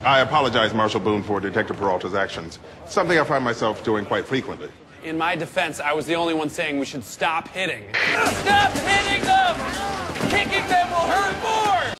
I apologize, Marshal Boone, for Detective Peralta's actions. Something I find myself doing quite frequently. In my defense, I was the only one saying we should stop hitting. Stop hitting!